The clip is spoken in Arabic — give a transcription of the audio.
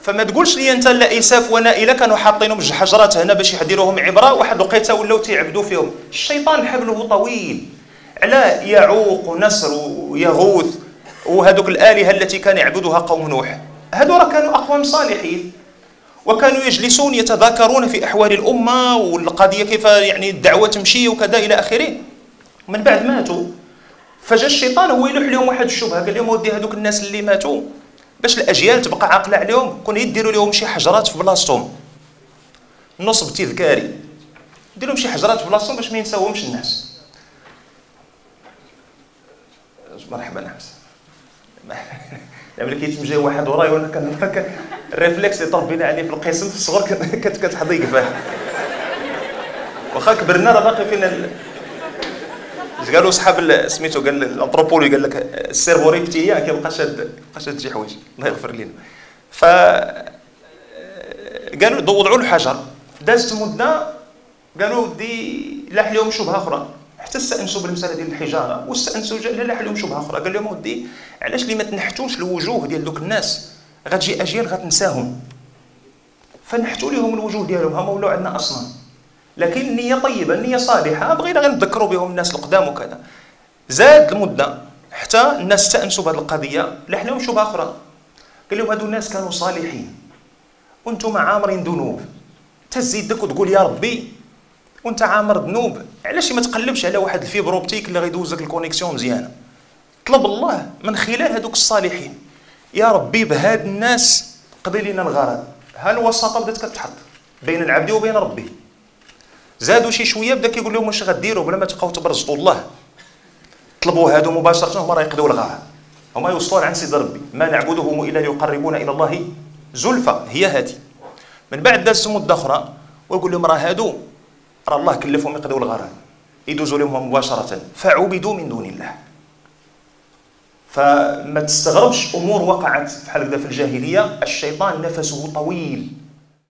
فما تقولش لي انت لا اساف ونائله كانوا حاطينهم جوج حجرات هنا باش يحضروهم عبره، واحد الوقيته ولاو تيعبدوا فيهم. الشيطان حبله طويل على يعوق ونسر ويغوث وهذوك الالهه التي كان يعبدها قوم نوح. هذو راه كانوا اقوام صالحين وكانوا يجلسون يتذاكرون في احوال الامه والقضيه كيف يعني الدعوه تمشي وكذا الى اخره. من بعد ماتوا فجا الشيطان هو يلوح لهم واحد الشبهه، قال لهم ودي هذوك الناس اللي ماتوا باش الاجيال تبقى عاقله عليهم كون يديروا لهم شي حجرات في بلاصتهم، نصب تذكاري، دير لهم شي حجرات في بلاصتهم باش ما ينساوهمش الناس. مرحبا نعس ملي كيتمجى واحد وراي وانا كان الريفلكس اللي طربينا عليه في القسم في الصغر كتحضيق فيه، واخا كبرنا راه باقي فينا قالوا صحاب سميتو قال الانثروبولوجي قال لك السيرفو ريبتيليان كيبقى شاد شي حوايج الله يغفر لنا. ف قالوا وضعوا له حجر، دازت مده قالوا ودي لاح لهم شبهه اخرى، حتى استانسوا بالمساله ديال الحجاره واستانسوا لاح لهم شبهه اخرى. قال لهم ودي علاش لي ما تنحتوش الوجوه ديال دوك الناس، غتجي اجيال غتنساهم، فنحتوا لهم الوجوه ديالهم. هما ولاو عندنا اصنام لكن النيه طيبه، النيه صالحه، بغينا غير نذكروا بهم الناس القدام وكذا. زاد المده حتى الناس استانسوا بهذه القضيه، لاح لهم شبهه اخرى. قال لهم هذو الناس كانوا صالحين وانتم عامرين ذنوب، تزيدك وتقول يا ربي وانت عامر ذنوب، علاش ما تقلبش على واحد الفيبروبتيك اللي غيدوزك الكونيكسيون مزيانه؟ طلب الله من خلال هذوك الصالحين، يا ربي بهاد الناس قضي لنا الغرض. ها الوساطه بدات كتحط بين العبد وبين ربه. زادوا شي شويه بدا كيقول لهم واش غديروا بلا ما تبقاو تبرزطوا الله، طلبوا هادو مباشره هما راه يقضيو الغرض، هما يوصلون عن سيد ربي، ما نعبدهم الا ليقربونا الى الله زلفى. هي هذه. من بعد دازت مده اخرى ويقول لهم راه هادو راه الله كلفهم يقضيو الغرض، يدوزوا لهم مباشره، فعبدوا من دون الله. فما تستغربش امور وقعت بحال هكذا في الجاهليه، الشيطان نفسه طويل